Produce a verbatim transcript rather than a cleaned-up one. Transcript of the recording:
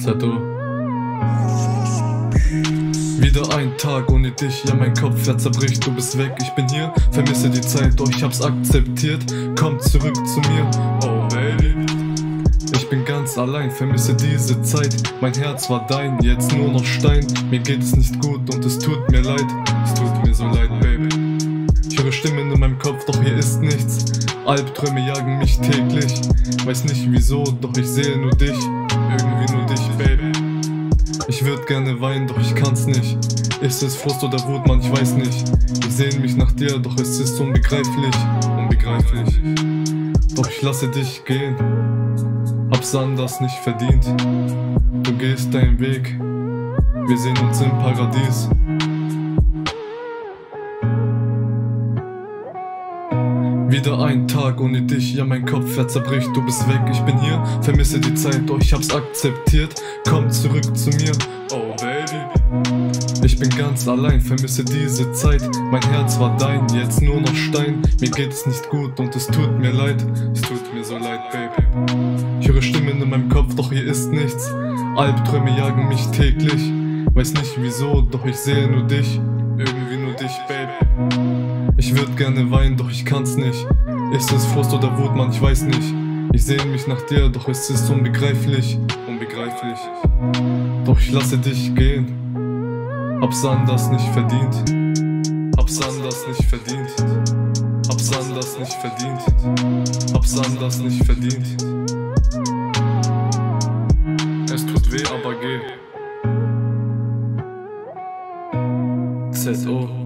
Z O. Wieder ein Tag ohne dich, ja mein Kopf, er zerbricht, du bist weg, ich bin hier, vermisse die Zeit, doch ich hab's akzeptiert, komm zurück zu mir, oh baby. Ich bin ganz allein, vermisse diese Zeit, mein Herz war dein, jetzt nur noch Stein, mir geht es nicht gut und es tut mir leid, es tut mir so leid, baby. Ich höre Stimmen in meinem Kopf, doch hier ist nichts, Albträume jagen mich täglich, weiß nicht wieso, doch ich sehe nur dich, irgendwie nur dich, baby. Ich würd gerne weinen, doch ich kann's nicht. Ist es Frust oder Wut, man, ich weiß nicht. Ich sehne mich nach dir, doch es ist unbegreiflich, unbegreiflich. Doch ich lasse dich gehen, hab's anders nicht verdient. Du gehst deinen Weg, wir sehen uns im Paradies. Wieder ein Tag ohne dich, ja mein Kopf, er zerbricht, du bist weg, ich bin hier, vermisse die Zeit, doch ich hab's akzeptiert, komm zurück zu mir, oh baby. Ich bin ganz allein, vermisse diese Zeit, mein Herz war dein, jetzt nur noch Stein, mir geht es nicht gut und es tut mir leid, es tut mir so leid, baby. Ich höre Stimmen in meinem Kopf, doch hier ist nichts, Albträume jagen mich täglich, weiß nicht wieso, doch ich sehe nur dich, irgendwie nur dich, baby. Ich würd gerne weinen, doch ich kann's nicht. Ist es Frust oder Wut, man, ich weiß nicht. Ich sehne mich nach dir, doch es ist unbegreiflich, unbegreiflich. Doch ich lasse dich gehen, hab's anders nicht verdient. Hab's anders nicht verdient. Hab's anders nicht verdient. Hab's anders nicht verdient. Es tut weh, aber geh. Z O